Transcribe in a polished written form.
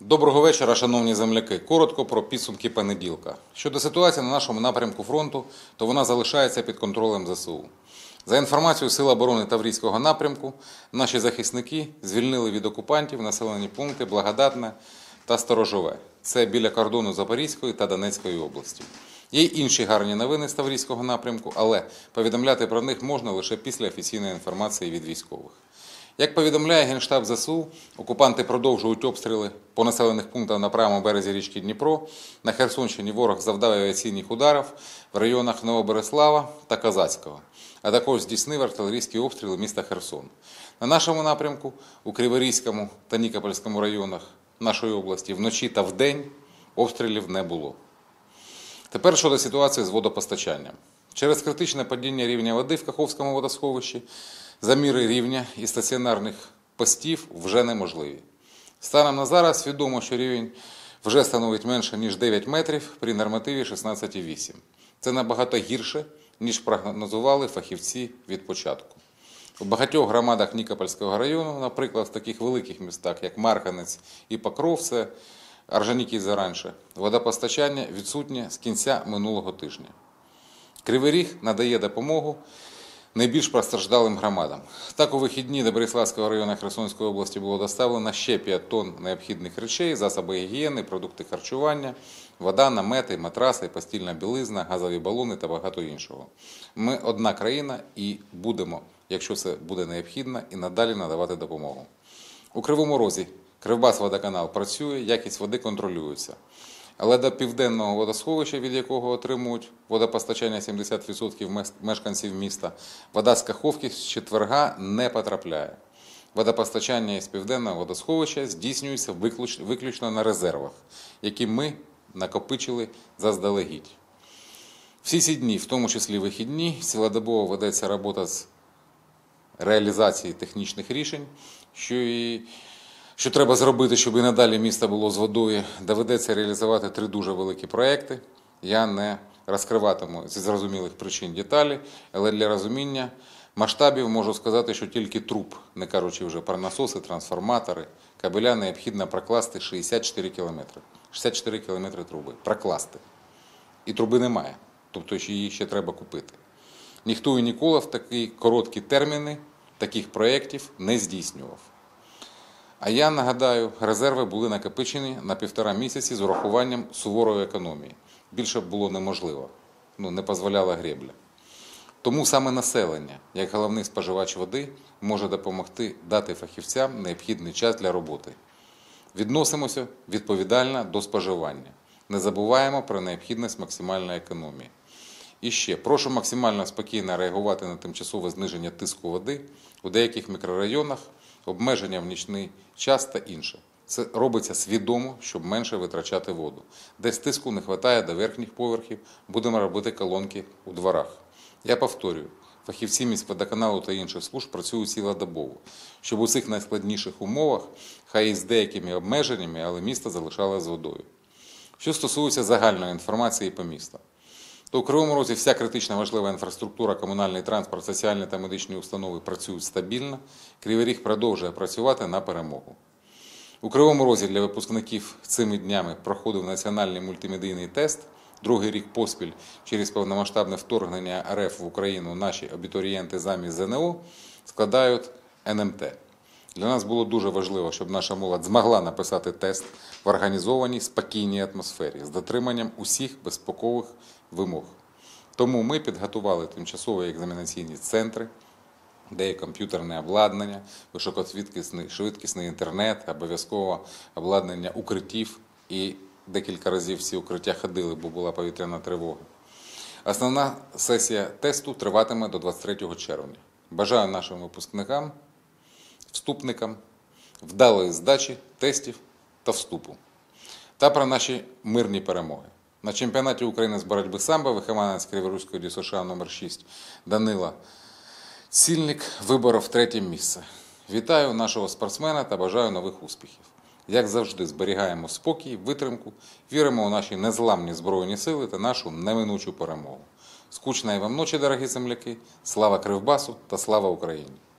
Доброго вечора, шановні земляки. Коротко про підсумки понеділка. Щодо ситуації на нашому напрямку фронту, то вона залишається під контролем ЗСУ. За інформацією Сил оборони Таврійського напрямку, наші захисники звільнили від окупантів населені пункти Благодатне та Сторожове. Це біля кордону Запорізької та Донецької області. Є й інші гарні новини з Таврійського напрямку, але повідомляти про них можна лише після офіційної інформації від військових. Як повідомляє Генштаб ЗСУ, окупанти продовжують обстріли по населених пунктах на правому березі річки Дніпро. На Херсонщині ворог завдав авіаційних ударів в районах Новобереслава та Козацького, а також здійснив артилерійські обстріли міста Херсон. На нашому напрямку, у Криворізькому та Нікопольському районах нашої області, вночі та вдень обстрілів не було. Тепер щодо ситуації з водопостачанням. Через критичне падіння рівня води в Каховському водосховищі заміри рівня і стаціонарних постів вже неможливі. Станом на зараз відомо, що рівень вже становить менше, ніж 9 метрів при нормативі 16,8. Це набагато гірше, ніж прогнозували фахівці від початку. У багатьох громадах Нікопольського району, наприклад, в таких великих містах, як Марганець і Покровце, Орджонікідзе заранше, водопостачання відсутнє з кінця минулого тижня. Кривий Ріг надає допомогу найбільш постраждалим громадам. Так, у вихідні до Береславського району Херсонської області було доставлено ще 5 тонн необхідних речей, засоби гігієни, продукти харчування, вода, намети, матраси, постільна білизна, газові балони та багато іншого. Ми одна країна і будемо, якщо це буде необхідно, і надалі надавати допомогу. У Кривому Розі Кривбасводоканал працює, якість води контролюється. Але до південного водосховища, від якого отримують водопостачання 70% мешканців міста, вода з Каховки з четверга не потрапляє. Водопостачання із південного водосховища здійснюється виключно на резервах, які ми накопичили заздалегідь. Всі ці дні, в тому числі вихідні, цілодобово ведеться робота з реалізації технічних рішень, що треба зробити, щоб і надалі місто було з водою. Доведеться реалізувати 3 дуже великі проекти. Я не розкриватиму зі зрозумілих причин деталі, але для розуміння масштабів можу сказати, що тільки труб, не кажучи вже про насоси, трансформатори, кабеля, необхідно прокласти 64 кілометри. 64 кілометри труби. Прокласти. І труби немає, тобто її ще треба купити. Ніхто і ніколи в такі короткі терміни таких проєктів не здійснював. А я нагадаю, резерви були накопичені на 1,5 місяці з урахуванням суворої економії. Більше було неможливо, не дозволяла гребля. Тому саме населення, як головний споживач води, може допомогти дати фахівцям необхідний час для роботи. Відносимося відповідально до споживання. Не забуваємо про необхідність максимальної економії. І ще, прошу максимально спокійно реагувати на тимчасове зниження тиску води у деяких мікрорайонах, обмеження в нічний час та інше. Це робиться свідомо, щоб менше витрачати воду. Десь тиску не вистачає до верхніх поверхів, будемо робити колонки у дворах. Я повторюю, фахівці міськводоканалу та інших служб працюють цілодобово, щоб у цих найскладніших умовах, хай і з деякими обмеженнями, але місто залишалося з водою. Що стосується загальної інформації по місту, то у Кривому Розі вся критично важлива інфраструктура, комунальний транспорт, соціальні та медичні установи працюють стабільно. Кривий Ріг продовжує працювати на перемогу. У Кривому Розі для випускників цими днями проходив національний мультимедійний тест. Другий рік поспіль через повномасштабне вторгнення РФ в Україну наші абітурієнти замість ЗНО складають НМТ. Для нас було дуже важливо, щоб наша молодь змогла написати тест в організованій, спокійній атмосфері з дотриманням усіх безпекових вимог. Тому ми підготували тимчасові екзаменаційні центри, де є комп'ютерне обладнання, високошвидкісний інтернет, обов'язково обладнання укриттів, і декілька разів всі укриття ходили, бо була повітряна тривога. Основна сесія тесту триватиме до 23 червня. Бажаю нашим випускникам, вступникам вдалої здачі тестів та вступу. Та про наші мирні перемоги. На чемпіонаті України з боротьби самбо вихованець Криворізької ДЮСШ номер 6 Данила Цільник виборов 3-е місце. Вітаю нашого спортсмена та бажаю нових успіхів. Як завжди, зберігаємо спокій, витримку, віримо у наші незламні Збройні сили та нашу неминучу перемогу. Скучної вам ночі, дорогі земляки, слава Кривбасу та слава Україні!